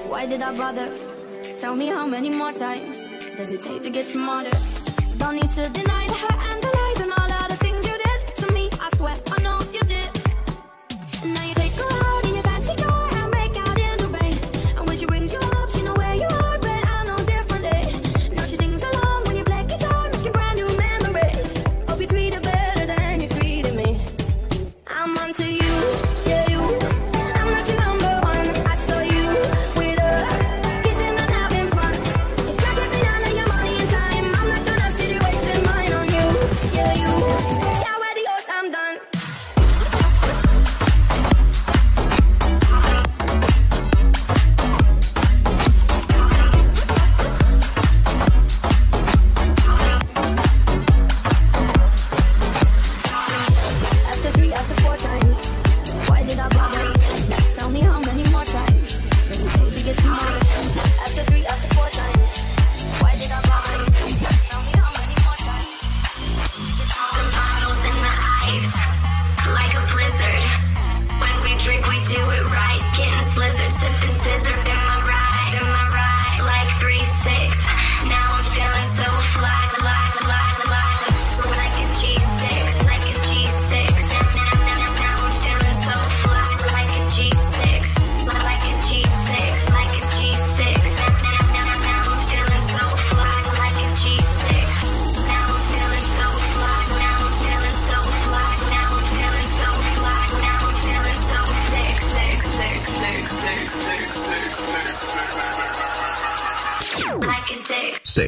Why did I bother? Tell me how many more times does it take to get smarter? Don't need to deny the hurt and the lies and all of the things you did to me. I swear I know you did. And now you take her out in your fancy car and make out in the rain. And when she brings you up, she know where you are, but I know differently. Now she sings along when you play guitar, making brand new memories. Hope you treat her better than you treated me. I'm onto you, yeah you. I'm not your number one. I saw you with her, kissing and having fun. It's like giving all of your money and time. I'm not gonna sit you wasting mine on you, yeah you. Ciao, adios, I'm done. After 3, after 4 times, why did I bother? Tell me how many more times does it take to get smarter? After 3, after 4 times, why did I bother? Tell me how many more times to get smarter? Bottles in the ice, like a blizzard. When we drink, we do it right. Getting slizzard, sipping scissor. Am I right? Am I right? Like 3-6. Now I'm feeling so fly, fly, fly, fly. Like a G6, like a G6. Now I'm feeling so fly, like a G6, like a G6, like a G6. Now I'm feeling so fly, like a G6. Now I'm feeling so fly, now I'm feeling so fly, now I'm feeling so fly, now I'm feeling so sick, sick, sick, sick, sick, sick, sick, sick. Like a dick. Sick.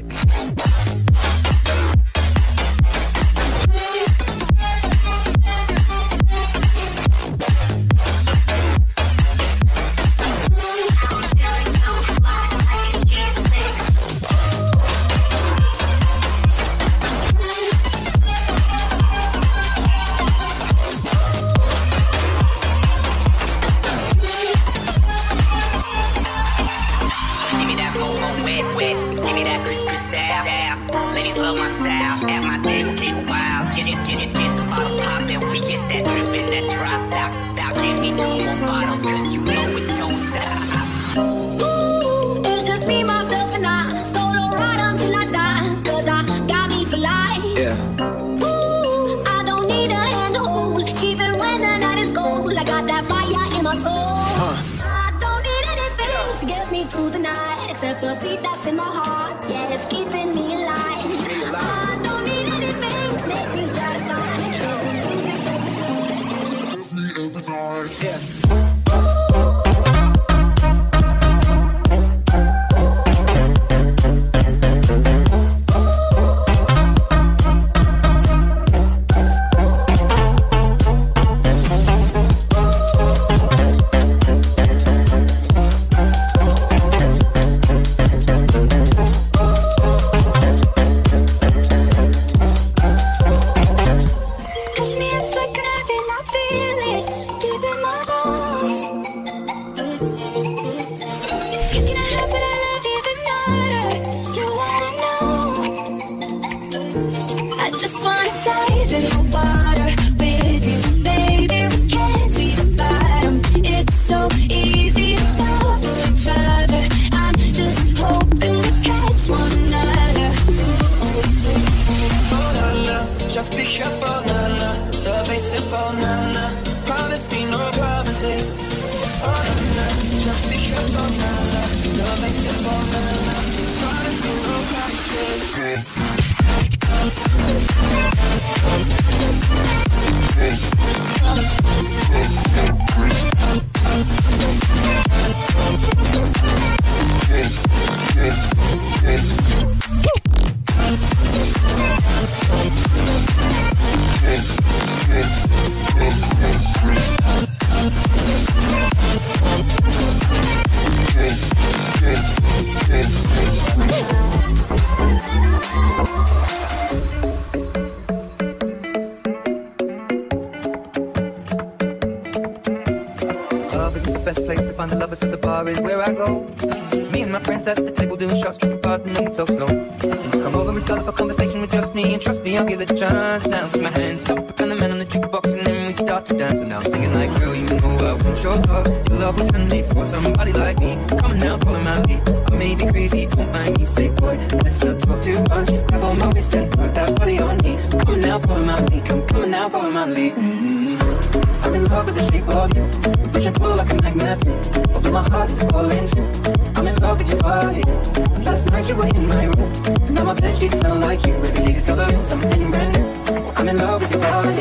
Give me that momo wet, wet. Give me that crystal style. Ladies love my style. At my table, get wild. Get the bottles poppin'. We get that drippin', that drop. Now give me 2 more bottles, cause you know it don't stop. It's just me, myself, and I. Solo ride until I die. Cause I got me for life. Yeah. Ooh, I don't need a hand to hold. Even when the night is cold, I got that fire in my soul. I don't need anything to get me through the night, except the beat that's in my heart. Yeah, it's keeping me alive. I don't need anything to make me satisfied. Cause the music that we do gets me every time. Yeah. Touch me up like nothing, I feel it deep in my bones. Can I help it? I love even harder. You wanna know? I just wanna dive in the water with you, baby. We can't see the bottom. It's so easy to fall for each other. I'm just hoping we catch one another. Oh, na, na, just be careful, na, na. Love ain't simple, na, na. Promise me no promises. Oh, na, na, just be careful, na, na. Love ain't simple, na, na. Promise me no promises. bar is where I go. Me and my friends at the table doing shots, tripping fast, and then we talk slow. Come over and start up a conversation with just me, and trust me, I'll give it a chance. Now take my hand, stop, and the man on the jukebox, and then we start to dance. And now I'm singing like, girl, you know I want your love. Your love was handmade for somebody like me. Come on now, follow my lead. I may be crazy, don't mind me. Say, boy, let's not talk too much. Grab on my wrist and put that body on me. Come on now, follow my lead. Come on now, follow my lead. I'm in love with the shape of you. You push and pull like a magnet. Although my heart is falling too. I'm in love with your body. Last night you were in my room. And now my bedsheets smell like you. Every day discovering something brand new. I'm in love with your body.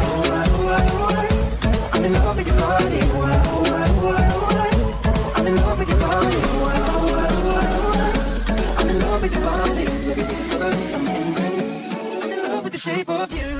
I'm in love with your body. I'm in love with your body. I'm in love with your body. Every day discovering something brand new. I'm in love with the shape of you.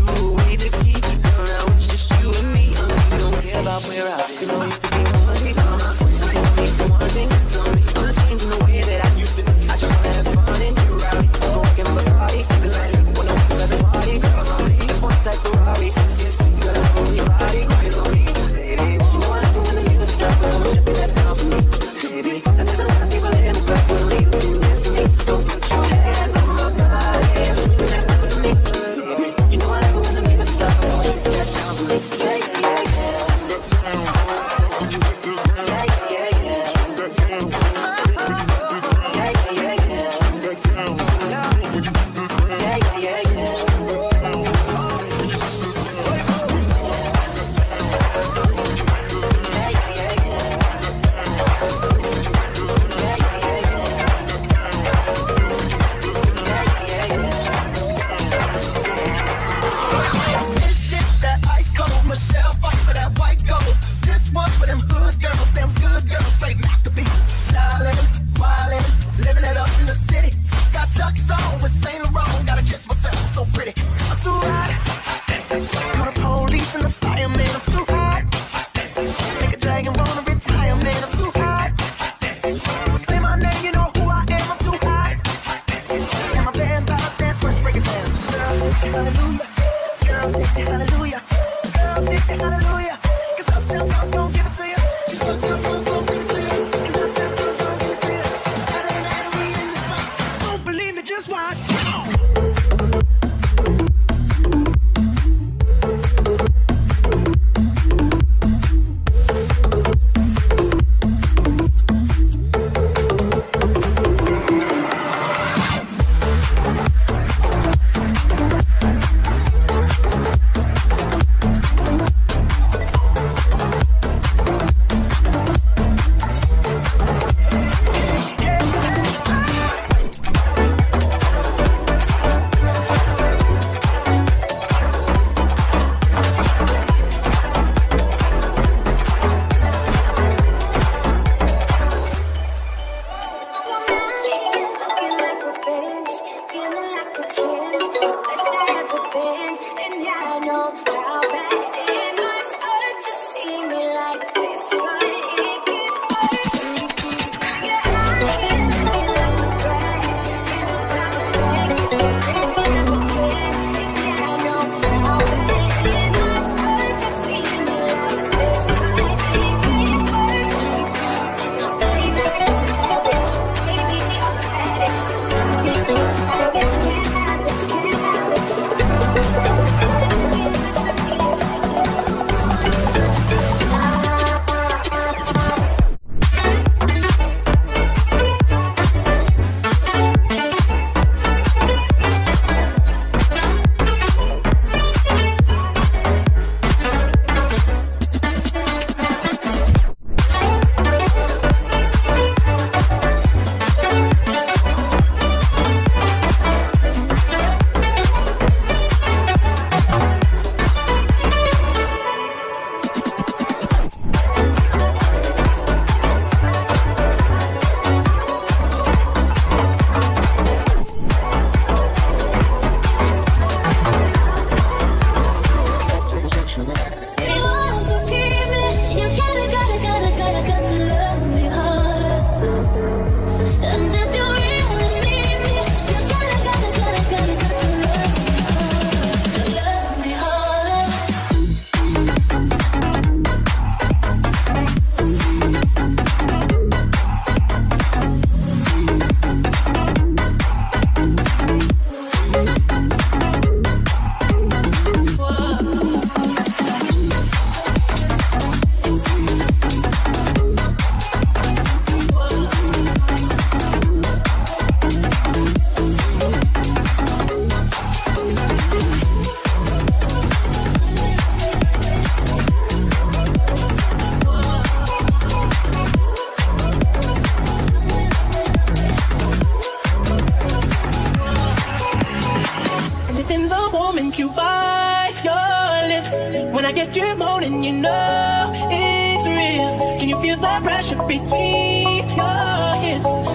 Where I, you know, used to be one. get you moaning, you know it's real. Can you feel the pressure between your hips?